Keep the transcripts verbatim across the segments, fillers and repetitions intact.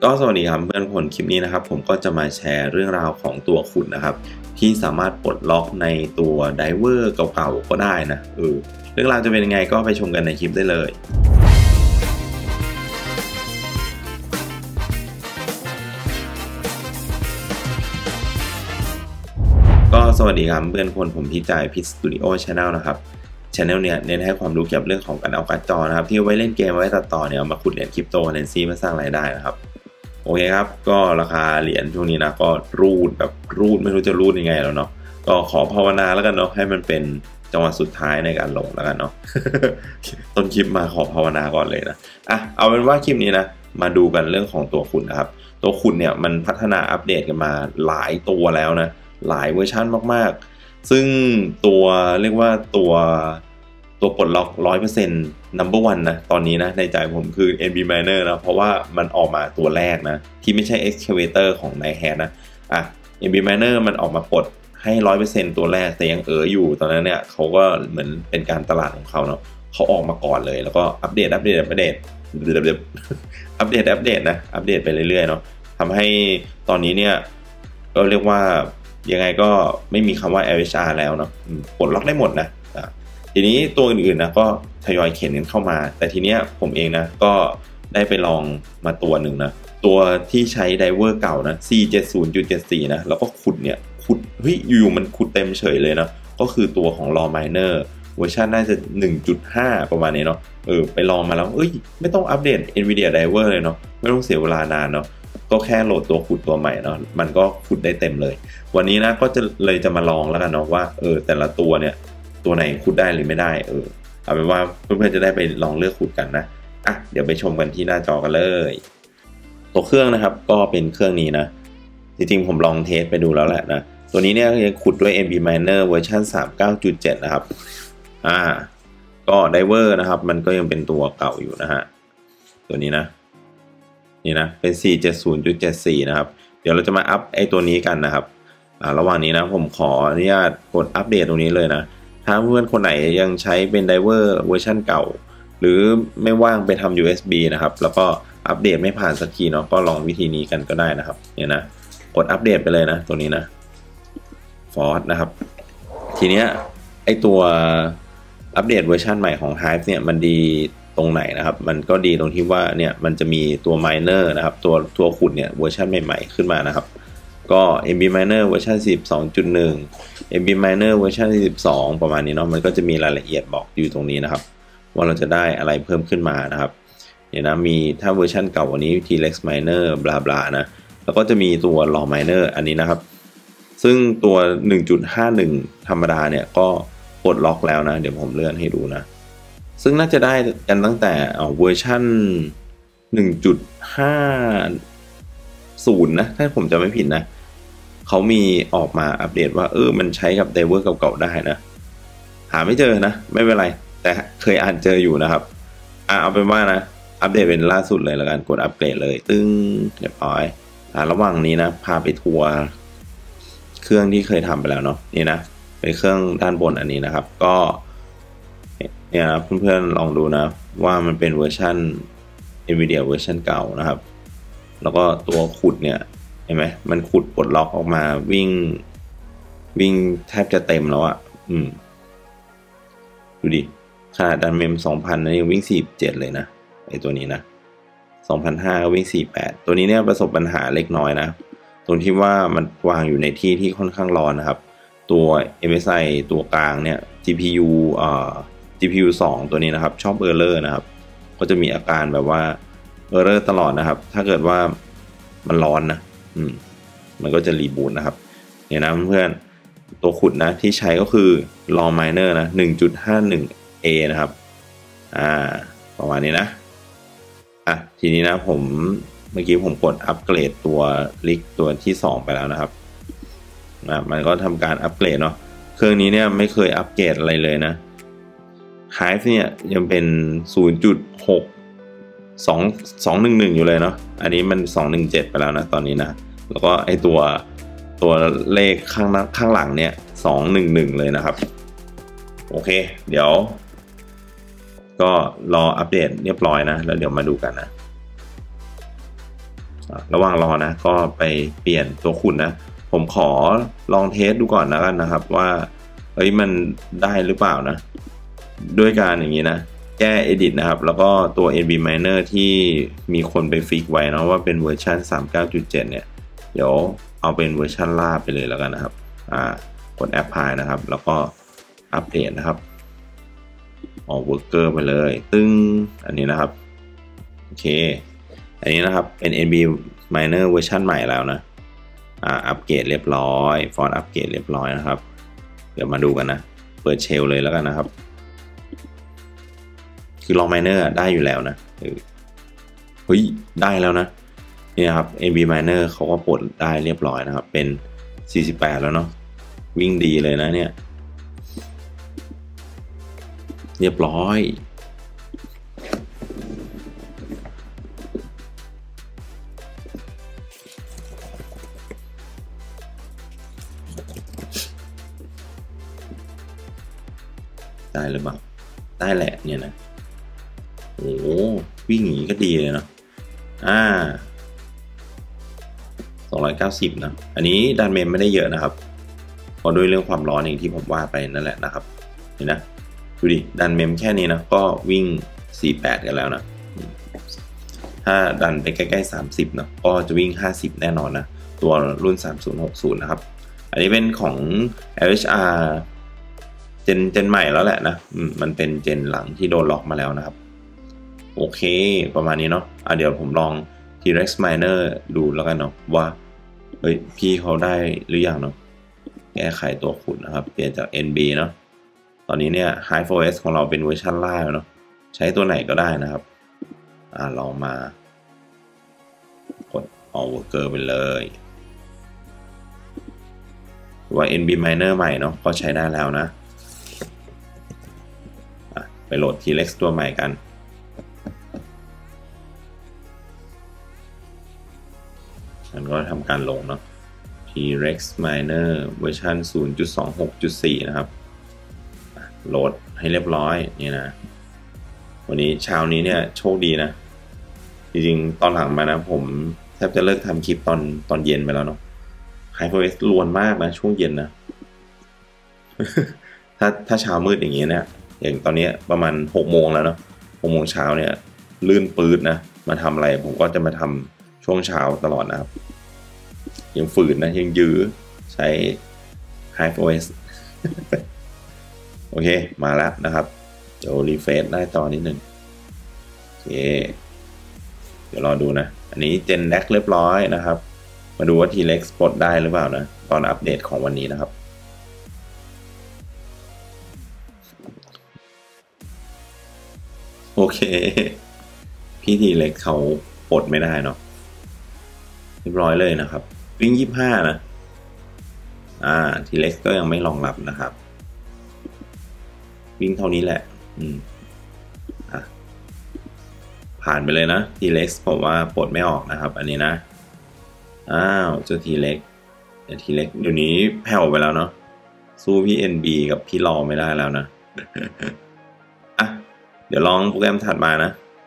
ก็สวัสดีครับเพื่อนคนคลิปนี้นะครับผมก็จะมาแชร์เรื่องราวของตัวขุดนะครับที่สามารถปลดล็อกในตัวไดเวอร์เก่าๆก็ได้นะเออเรื่องราวจะเป็นยังไงก็ไปชมกันในคลิปได้เลยก็สวัสดีครับเพื่อนคนผมพี่จ่ายพิษสตูดิโอชาแนลนะครับชาแนลเนี่ยเน้นให้ความรู้เกี่ยวกับเรื่องของการเอาการ์ดจอนะครับที่ไว้เล่นเกมไว้ตัดต่อเนี่ยมาขุดเหรียญคริปโตเคอเรนซีมาสร้างรายได้นะครับโอเคครับก็ราคาเหรียญช่วงนี้นะก็รูดแบบรูดไม่รู้จะรูดยังไงแล้วเนาะก็ขอภาวนาแล้วกันเนาะให้มันเป็นจังหวะสุดท้ายในการลงแล้วกันเนาะ ต้นคลิปมาขอภาวนาก่อนเลยนะอ่ะเอาเป็นว่าคลิปนี้นะมาดูกันเรื่องของตัวขุดนะครับตัวขุดเนี่ยมันพัฒนาอัปเดตกันมาหลายตัวแล้วนะหลายเวอร์ชันมากๆซึ่งตัวเรียกว่าตัวตัวปลดล็อก ร้อยเปอร์เซ็นต์ number one นะตอนนี้นะในใจผมคือ เอ็น บี Miner นะเพราะว่ามันออกมาตัวแรกนะที่ไม่ใช่ Excavator ของ Nighthawk นะอ่ะ เอ็น บี Miner มันออกมาปลดให้ ร้อยเปอร์เซ็นต์ ตัวแรกแต่ยังเอออยู่ตอนนั้นเนี่ยเขาก็เหมือนเป็นการตลาดของเขาเนาะเขาออกมาก่อนเลยแล้วก็อัปเดตอัปเดตอัปเดตอัปเดตอัปเดตนะอัปเดตไปเรื่อยๆเนาะทำให้ตอนนี้เนี่ยก็เรียกว่ายังไงก็ไม่มีคำว่า แอล เอช อาร์ แล้วเนาะปลดล็อกได้หมดนะทีนี้ตัวอื่นๆนะก็ทยอยเข็นกันเข้ามาแต่ทีเนี้ยผมเองนะก็ได้ไปลองมาตัวหนึ่งนะตัวที่ใช้ไดเวอร์เก่านะ ซี เจ็ดสิบจุดเจ็ดสี่ นะแล้วก็ขุดเนี่ยขุดเฮ้ยอยู่ๆมันขุดเต็มเฉยเลยนะก็คือตัวของ Raw Miner เวอร์ชันน่าจะ หนึ่งจุดห้า ประมาณนี้เนาะเออไปลองมาแล้วเอ้ยไม่ต้องอัปเดต Nvidia Driver เลยเนาะไม่ต้องเสียเวลานานเนาะก็แค่โหลดตัวขุดตัวใหม่เนาะมันก็ขุดได้เต็มเลยวันนี้นะก็จะเลยจะมาลองแล้วกันเนาะว่าเออแต่ละตัวเนี่ยตัวไหนขุดได้หรือไม่ได้เออเอาเป็นว่าเพื่อนๆจะได้ไปลองเลือกขุดกันนะอ่ะเดี๋ยวไปชมกันที่หน้าจอกันเลยตัวเครื่องนะครับก็เป็นเครื่องนี้นะจริงๆผมลองเทสไปดูแล้วแหละนะตัวนี้เนี่ยยังขุดด้วย เอ็น บี Miner เวอร์ชัน สามสิบเก้าจุดเจ็ด นะครับอ่าก็ไดเวอร์นะครับมันก็ยังเป็นตัวเก่าอยู่นะฮะตัวนี้นะนี่นะเป็น สี่ เจ็ดศูนย์ จุด เจ็ดสี่ นะครับเดี๋ยวเราจะมาอัพไอตัวนี้กันนะครับอ่าระหว่างนี้นะผมขออนุญาตกดอัปเดตตรงนี้เลยนะถ้าเพื่อนคนไหนยังใช้เป็นไดเวอร์เวอร์ชันเก่าหรือไม่ว่างไปทำ ยู เอส บี นะครับแล้วก็อัปเดตไม่ผ่านสักทีเนาะก็ลองวิธีนี้กันก็ได้นะครับเนี่ยนะกดอัปเดตไปเลยนะตัวนี้นะฟอร์สนะครับทีเนี้ยไอตัวอัปเดตเวอร์ชันใหม่ของ Hive เนี่ยมันดีตรงไหนนะครับมันก็ดีตรงที่ว่าเนี่ยมันจะมีตัว Miner นะครับตัวตัวขุดเนี่ยเวอร์ชันใหม่ๆขึ้นมานะครับก็ เอ็น บี Miner เวอร์ชัน สิบสองจุดหนึ่ง เอ็น บี Miner เวอร์ชันสิบสองประมาณนี้เนาะมันก็จะมีรายละเอียดบอกอยู่ตรงนี้นะครับว่าเราจะได้อะไรเพิ่มขึ้นมานะครับเนี่ยนะมีถ้าเวอร์ชันเก่าวันนี้ T-Rex Miner บลาบลานะแล้วก็จะมีตัว Raw Miner อันนี้นะครับซึ่งตัว หนึ่งจุดห้าหนึ่ง ธรรมดาเนี่ยก็ปลดล็อกแล้วนะเดี๋ยวผมเลื่อนให้ดูนะซึ่งน่าจะได้กันตั้งแต่เวอร์ชัน หนึ่งจุดห้าศูนย์ นะถ้าผมจำไม่ผิดนะเขามีออกมาอัปเดตว่าเออมันใช้กับไดเวอร์เก่าๆได้นะหาไม่เจอนะไม่เป็นไรแต่เคยอ่านเจออยู่นะครับอ่ะเอาเป็นว่านะอัปเดตเป็นล่าสุดเลยแล้วกันกดอัปเกรดเลยตึ้งเรียบร้อยอ่ะระหว่างนี้นะพาไปทัวร์เครื่องที่เคยทำไปแล้วเนาะนี่นะเป็นเครื่องด้านบนอันนี้นะครับก็เนี่ยนะเพื่อนๆลองดูนะว่ามันเป็นเวอร์ชัน Nvidia เวอร์ชันเก่านะครับแล้วก็ตัวขุดเนี่ยเห็นไหมมันขุดปลดล็อกออกมาวิ่งวิ่งแทบจะเต็มแล้วอ่ะอืมดูดิขนาดดันเมม สองพัน นะยังวิ่งสี่สิบเจ็ดเลยนะไอตัวนี้นะ สองพันห้าร้อย ก็วิ่งสี่สิบแปดตัวนี้เนี่ยประสบปัญหาเล็กน้อยนะตรงที่ว่ามันวางอยู่ในที่ที่ค่อนข้างร้อนนะครับตัว เอ็ม เอส ไอ ตัวกลางเนี่ย จี พี ยู อ่า จี พี ยู สองตัวนี้นะครับชอบเออร์เลอร์นะครับก็จะมีอาการแบบว่าเออร์เลอร์ตลอดนะครับถ้าเกิดว่ามันร้อนนะอืมมันก็จะรีบูตนะครับเนี่ยนะเพื่อนตัวขุดนะที่ใช้ก็คือ Raw Miner นะ หนึ่งจุดห้าหนึ่งเอ นะครับอ่าประมาณนี้นะอ่ะทีนี้นะผมเมื่อกี้ผมกดอัปเกรดตัวลิกตัวที่สองไปแล้วนะครับนะมันก็ทำการอัปเกรดเนาะเครื่องนี้เนี่ยไม่เคยอัปเกรดอะไรเลยนะ Hive เนี่ยยังเป็น ศูนย์จุดหก สอง สองหนึ่งหนึ่ง อยู่เลยเนาะอันนี้มันสองหนึ่งเจ็ดไปแล้วนะตอนนี้นะแล้วก็ไอตัวตัวเลขข้างข้างหลังเนี่ยสองหนึ่งหนึ่งเลยนะครับโอเคเดี๋ยวก็รออัปเดตเรียบร้อยนะแล้วเดี๋ยวมาดูกันนะระหว่างรอนะก็ไปเปลี่ยนตัวขุดนะผมขอลองเทสดูก่อนแล้วกันนะครับว่าเฮ้ยมันได้หรือเปล่านะด้วยการอย่างนี้นะแก้ edit นะครับแล้วก็ตัว เอ็น บี Miner ที่มีคนไปฟิกไว้นะว่าเป็นเวอร์ชัน สามสิบเก้าจุดเจ็ด เนี่ยเดี๋ยวเอาเป็นเวอร์ชันล่าไปเลยแล้วกันนะครับอ่ากด apply นะครับแล้วก็อัปเดตนะครับออก worker ไปเลยตึ้งอันนี้นะครับโอเคอันนี้นะครับเป็น เอ็น บี Miner เวอร์ชันใหม่แล้วนะอ่าอัปเกรดเรียบร้อยฟอนต์อัปเกรดเรียบร้อยนะครับเดี๋ยวมาดูกันนะเปิดเชลเลยแล้วกันนะครับคือลอง Miner ได้อยู่แล้วนะเฮ้ยได้แล้วนะนี่นะครับ เอ็น บี Miner เขาก็ปลดได้เรียบร้อยนะครับเป็นสี่สิบแปดแล้วเนาะวิ่งดีเลยนะเนี่ยเรียบร้อยได้หรือเปล่าได้แหละเนี่ยนะโอ้วิ่งอย่างนี้ก็ดีเลยเนาะอ่าสองร้อยเก้าสิบนะอันนี้ดันเมมไม่ได้เยอะนะครับเพราะด้วยเรื่องความร้อนอย่างที่ผมว่าไปนั่นแหละนะครับเห็นนะดูดิดันเมมแค่นี้นะก็วิ่งสี่สิบแปดกันแล้วนะถ้าดันไปใกล้ๆสามสิบนะก็จะวิ่งห้าสิบแน่นอนนะตัวรุ่นสามศูนย์หกศูนย์นะครับอันนี้เป็นของ แอล เอช อาร์ เจนเจนใหม่แล้วแหละนะมันเป็นเจนหลังที่โดนล็อกมาแล้วนะครับโอเคประมาณนี้เนาะอ่ะเดี๋ยวผมลอง T-Rex Miner ดูแล้วกันเนาะว่าเฮ้ยพี่เขาได้หรือยังเนาะแก้ไขตัวขุดนะครับเปลี่ยนจาก เอ็น บี เนาะตอนนี้เนี่ย Hive โฟร์ เอส ของเราเป็นเวอร์ชันล่าเนาะใช้ตัวไหนก็ได้นะครับอ่าลองมากด All Worker ไปเลยว่า เอ็น บี Miner ใหม่เนาะก็ใช้ได้แล้วนะไปโหลด T-Rex ตัวใหม่กันมันก็ทำการลงเนาะ T-Rex Miner เวอร์ชัน ศูนย์จุดสองหกจุดสี่ นะครับโหลดให้เรียบร้อยนี่นะวันนี้เช้านี้เนี่ยโชคดีนะจริงๆตอนหลังมานะผมแทบจะเลิกทำคลิปตอนตอนเย็นไปแล้วเนาะ Hive โฟร์ เอส ลวนมากนะช่วงเย็นนะ ถ้าถ้าเช้ามืดอย่างเงี้ยเนี่ยอย่างตอนนี้ประมาณหกโมงแล้วเนาะหกโมงเช้าเนี่ยลื่นปื๊ดนะมาทำอะไรผมก็จะมาทำช่วงเช้าตลอดนะครับยังฝืนนะยังยื้อใช้ Hive โฟร์ เอส โอเคมาแล้วนะครับเดี๋ยวรีเฟรชได้ต่อนิดหนึ่งโอเคเดี๋ยวรอดูนะอันนี้เจนแดกเรียบร้อยนะครับมาดูว่า T-Rex ปลดได้หรือเปล่านะตอนอัปเดตของวันนี้นะครับโอเคพี่ T-Rex เขาปลดไม่ได้เนาะเรียบร้อยเลยนะครับวิ่งยี่สิบห้านะอ่า T-Rex ก็ยังไม่รองรับนะครับวิ่งเท่านี้แหละอืมอ่ะผ่านไปเลยนะ T-Rex ผมว่าปลดไม่ออกนะครับอันนี้นะอ้าวเจ้า T-Rex แต่ T-Rex เดี๋ยวนี้แผ่วไปแล้วเนาะสู้พี่ เอ็น บี กับพี่รอไม่ได้แล้วนะอ่ะเดี๋ยวลองโปรแกรมถัดมานะ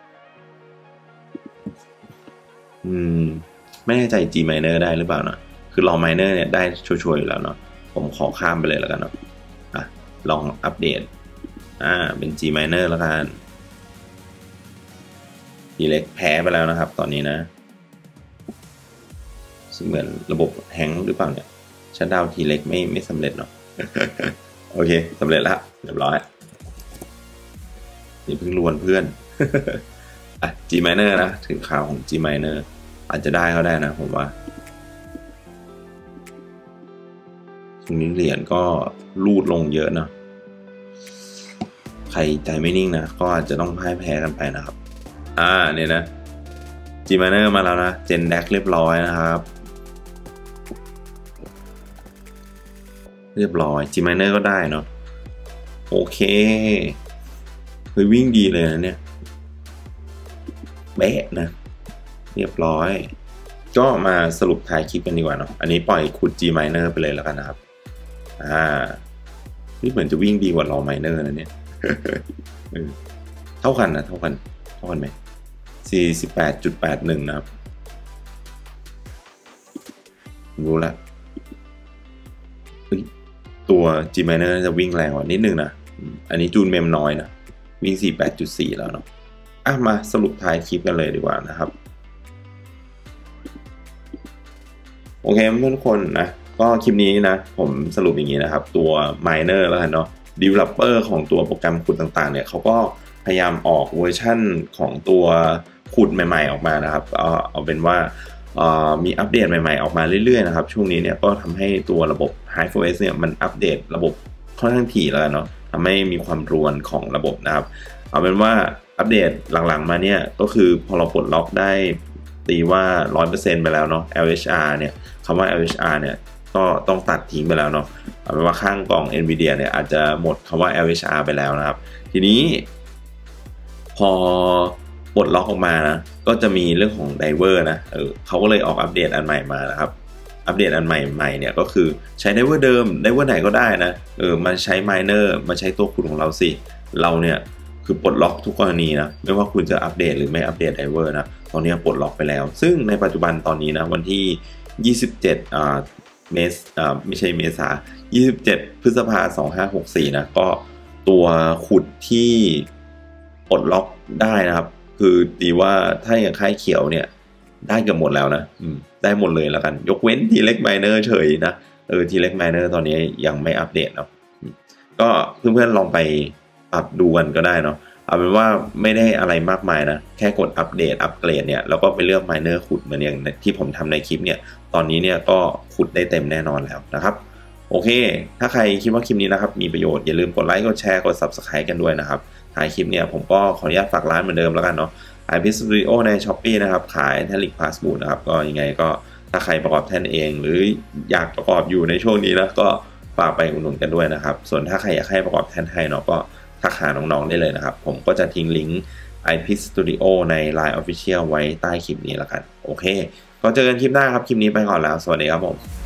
อืมไม่แน่ใจ G Miner ได้หรือเปล่านะคือลอง Miner เนี่ยได้ชัวร์ๆอยู่แล้วเนาะผมขอข้ามไปเลยแล้วกันเนาะอ่ะลองอัปเดตอ่าเป็น G Miner แล้วกัน T-Rex แพ้ไปแล้วนะครับตอนนี้นะซึ่งเหมือนระบบแฮงหรือเปล่าเนี่ยชัตดาวน์ T-Rex ไม่ไม่สำเร็จเนาะ โอเคสำเร็จแล้วเรียบร้อยนี่เพิ่งลวนเพื่อน อ่ะ G Miner นะถึงข่าวของ G Miner อาจจะได้ก็ได้นะผมว่าช่วงนี้เหรียญก็ลูดลงเยอะนะใครใจไม่นิ่งนะก็อาจจะต้องพ่ายแพ้กันไปนะครับอ่าเนี่ยนะ G Miner มาแล้วนะเจนแดกเรียบร้อยนะครับเรียบร้อย G Miner ก็ได้เนาะโอเคเฮ้ยวิ่งดีเลยนะเนี่ยเบ๊ะนะเรียบร้อยก็มาสรุปท้ายคลิปกันดีกว่าเนาะอันนี้ปล่อยขุด G Miner ไปเลยแล้วกันนะครับอ่านี่เหมือนจะวิ่งดีกว่าเรา Miner นะเนี่ย เท่ากันนะเท่ากันเท่ากันไหม สี่สิบแปดจุดแปดหนึ่ง นะครับรู้ละตัว G Miner จะวิ่งแรงกว่านิดนึงนะอันนี้จูนเมมน้อยนะวิ่ง สี่สิบแปดจุดสี่ แล้วเนาะอ่ะมาสรุปท้ายคลิปกันเลยดีกว่านะครับโอเคเพื่อนทุกคนนะก็คลิปนี้นะผมสรุปอย่างนี้นะครับตัว Miner แล้วกันเนาะ Developer ของตัวโปรแกรมขุดต่างๆเนี่ยเขาก็พยายามออกเวอร์ชั่นของตัวขุดใหม่ๆออกมานะครับเอาเอาเป็นว่ามีอัปเดตใหม่ๆออกมาเรื่อยๆนะครับช่วงนี้เนี่ยก็ทำให้ตัวระบบ HiveOS เนี่ยมันอัปเดตระบบค่อนข้างถี่แล้วเนาะทำให้มีความรวนของระบบนะครับเอาเป็นว่าอัปเดตหลังๆมาเนี่ยก็คือพอเราปลดล็อกได้ตีว่า ร้อยเปอร์เซ็นต์ ไปแล้วเนาะ แอล เอช อาร์ เนี่ยคำว่า แอล เอช อาร์ เนี่ยก็ต้องตัดทิ้งไปแล้วเนาะเอาเป็นว่าข้างกล่อง Nvidia เนี่ยอาจจะหมดคำว่า แอล เอช อาร์ ไปแล้วนะครับทีนี้พอปลดล็อกออกมานะก็จะมีเรื่องของไดเวอร์นะเออเขาก็เลยออกอัปเดตอันใหม่มานะครับอัปเดตอันใหม่ใหม่เนี่ยก็คือใช้ไดเวอร์เดิมไดเวอร์ไหนก็ได้นะเออมาใช้ไมเนอร์มาใช้ตัวขุดของเราสิเราเนี่ยคือปลดล็อกทุกกรณีนะไม่ว่าคุณจะอัปเดตหรือไม่อัปเดตไดเวอร์นะตอนนี้ปลดล็อกไปแล้วซึ่งในปัจจุบันตอนนี้นะวันที่ยี่สิบเจ็ดอ่าเมษอ่าไม่ใช่เมษายี่สิบเจ็ดพฤษภาคมสองพันห้าร้อยหกสิบสี่นะก็ตัวขุดที่ปลดล็อกได้นะครับคือดีว่าถ้าอย่างค่ายเขียวเนี่ยได้เกือบหมดแล้วนะได้หมดเลยแล้วกันยกเว้นทีเล็กไมเนอร์เฉยนะเออทีเล็กไมเนอร์ตอนนี้ยังไม่อัปเดตเนาะก็เพื่อนๆลองไปปรับดูกันก็ได้เนาะเอาเป็นว่าไม่ได้อะไรมากมายนะแค่กดอัปเดตอัปเกรดเนี่ยแล้วก็ไปเลือกไมเนอร์ขุดเหมือนอย่างที่ผมทำในคลิปเนี่ยตอนนี้เนี่ยก็ขุดได้เต็มแน่นอนแล้วนะครับโอเคถ้าใครคิดว่าคลิปนี้นะครับมีประโยชน์อย่าลืมกดไลค์กดแชร์กด ซับสไครบ์ กันด้วยนะครับท้ายคลิปเนี่ยผมก็ขออนุญาตฝากร้านเหมือนเดิมแล้วกันเนาะ iPiz Studio ใน Shopee นะครับขายแท่นลิกพาสบูทนะครับก็ยังไงก็ถ้าใครประกอบแท่นเองหรืออยากประกอบอยู่ในช่วงนี้นะก็ฝากไปอุดหนุนกันด้วยนะครับส่วนถ้าใครอยากให้ประกอบแท่นให้เนาะก็ทักหาน้องๆได้เลยนะครับผมก็จะทิ้งลิงก์ iPiz Studio ใน ไลน์ Official ไว้ใต้คลิปนี้แล้วกันโอเคก็เจอกันคลิปหน้าครับคลิปนี้ไปก่อนแล้วสวัสดีครับผม